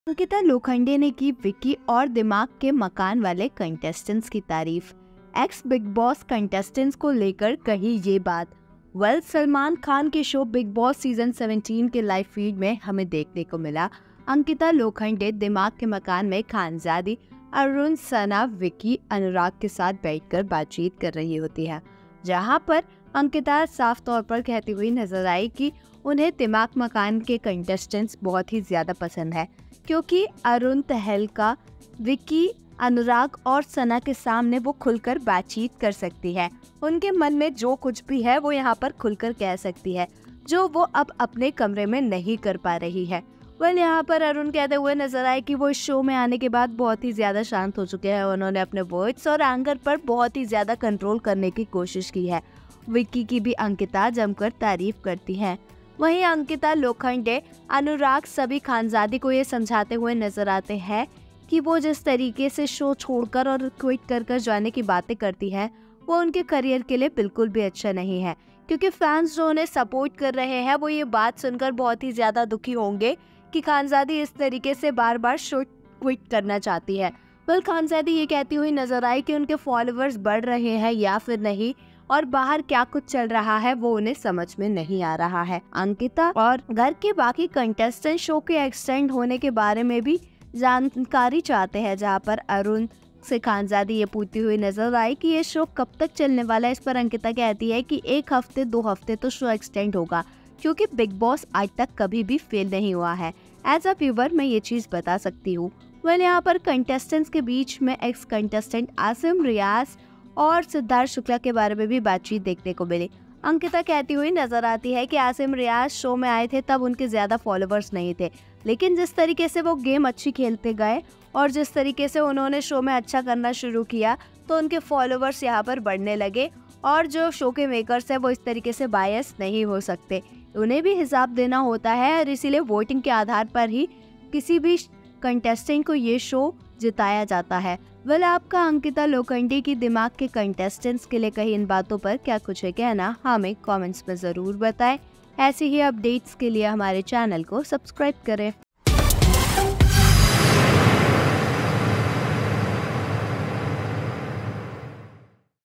अंकिता लोखंडे ने की विक्की और दिमाग के मकान वाले कंटेस्टेंट्स की तारीफ। एक्स बिग बॉस कंटेस्टेंट्स को लेकर कही ये बात। सलमान खान के शो बिग बॉस सीजन 17 के लाइव फीड में हमें देखने को मिला अंकिता लोखंडे दिमाग के मकान में खानजादी अरुण, सना, विक्की, अनुराग के साथ बैठकर बातचीत कर रही होती है, जहां पर अंकिता साफ तौर पर कहती हुई नजर आई कि उन्हें दिमाग मकान के कंटेस्टेंट्स बहुत ही ज्यादा पसंद है, क्योंकि अरुण, तहलका, विक्की, अनुराग और सना के सामने वो खुलकर बातचीत कर सकती है। उनके मन में जो कुछ भी है वो यहाँ पर खुलकर कह सकती है, जो वो अब अपने कमरे में नहीं कर पा रही है। यहाँ पर अरुण कहते हुए नजर आए कि वो इस शो में आने के बाद बहुत ही ज्यादा शांत हो चुके हैं। उन्होंने अपने वर्ड्स और एंगर पर बहुत ही ज्यादा कंट्रोल करने की कोशिश की है। विक्की की भी अंकिता जमकर तारीफ करती है। वहीं अंकिता लोखंडे, अनुराग सभी खानजादी को ये समझाते हुए नजर आते हैं कि वो जिस तरीके से शो छोड़कर और क्विट कर जाने की बातें करती है वो उनके करियर के लिए बिल्कुल भी अच्छा नहीं है, क्योंकि फैंस जो उन्हें सपोर्ट कर रहे हैं वो ये बात सुनकर बहुत ही ज्यादा दुखी होंगे कि खानजादी इस तरीके से बार बार शो क्विट करना चाहती है। खानजादी ये कहती हुई नजर आई कि उनके फॉलोअर्स बढ़ रहे हैं या फिर नहीं, और बाहर क्या कुछ चल रहा है वो उन्हें समझ में नहीं आ रहा है। अंकिता और घर के बाकी कंटेस्टेंट शो के एक्सटेंड होने के बारे में भी जानकारी चाहते हैं, जहां पर अरुण से खानजादी ये पूछती हुई नजर आई कि ये शो कब तक चलने वाला है। इस पर अंकिता कहती है कि 1 हफ्ते 2 हफ्ते तो शो एक्सटेंड होगा, क्योंकि बिग बॉस आज तक कभी भी फेल नहीं हुआ है। एज अ व्यूअर मैं ये चीज बता सकती हूँ। यहाँ पर कंटेस्टेंट्स के बीच में एक्स कंटेस्टेंट आसिम, रियाज और सिद्धार्थ शुक्ला के बारे में भी बातचीत देखने को मिली। अंकिता कहती हुई नजर आती है कि आसिम, रियाज शो में आए थे तब उनके ज्यादा फॉलोअर्स नहीं थे, लेकिन जिस तरीके से वो गेम अच्छी खेलते गए और जिस तरीके से उन्होंने शो में अच्छा करना शुरू किया तो उनके फॉलोअर्स यहाँ पर बढ़ने लगे। और जो शो के मेकर्स है वो इस तरीके से बायस नहीं हो सकते, उन्हें भी हिसाब देना होता है, और इसीलिए वोटिंग के आधार पर ही किसी भी कंटेस्टेंट को ये शो जिताया जाता है। आपका अंकिता लोखंडे की दिमाग के कंटेस्टेंट्स के लिए कही इन बातों पर क्या कुछ है कहना, हमें कमेंट्स में जरूर बताएं। ऐसे ही अपडेट्स के लिए हमारे चैनल को सब्सक्राइब करें।